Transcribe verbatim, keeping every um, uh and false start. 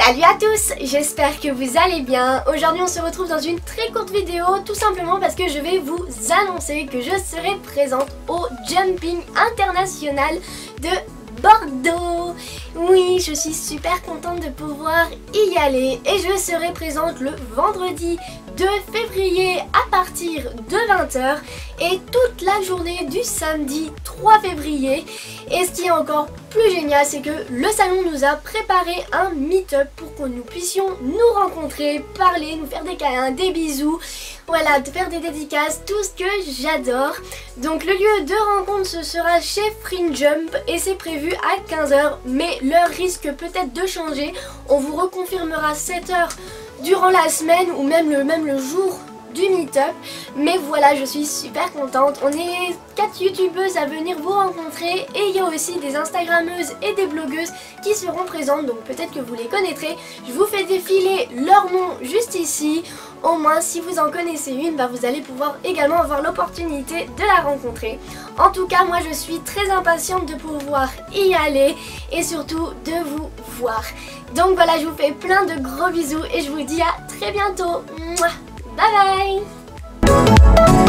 Salut à tous, j'espère que vous allez bien. Aujourd'hui on se retrouve dans une très courte vidéo, tout simplement parce que je vais vous annoncer que je serai présente au Jumping International de Bordeaux. Oui, je suis super contente de pouvoir y aller et je serai présente le vendredi deux février à partir de vingt heures et toute la journée du samedi trois février. Et ce qui est encore plus génial, c'est que le salon nous a préparé un meet-up pour que nous puissions nous rencontrer, parler, nous faire des câlins, des bisous, voilà, de faire des dédicaces, tout ce que j'adore. Donc le lieu de rencontre ce sera chez Fringe Jump et c'est prévu à quinze heures, mais l'heure risque peut-être de changer. On vous reconfirmera cette heure durant la semaine ou même le, même le jour du meet-up. Mais voilà, je suis super contente. On est quatre youtubeuses à venir vous rencontrer et il y a aussi des instagrammeuses et des blogueuses qui seront présentes, donc peut-être que vous les connaîtrez. Je vous fais défiler leur nom juste ici. Au moins si vous en connaissez une, bah, vous allez pouvoir également avoir l'opportunité de la rencontrer. En tout cas, moi je suis très impatiente de pouvoir y aller et surtout de vous voir. Donc voilà, je vous fais plein de gros bisous et je vous dis à très bientôt. Mouah. Bye bye.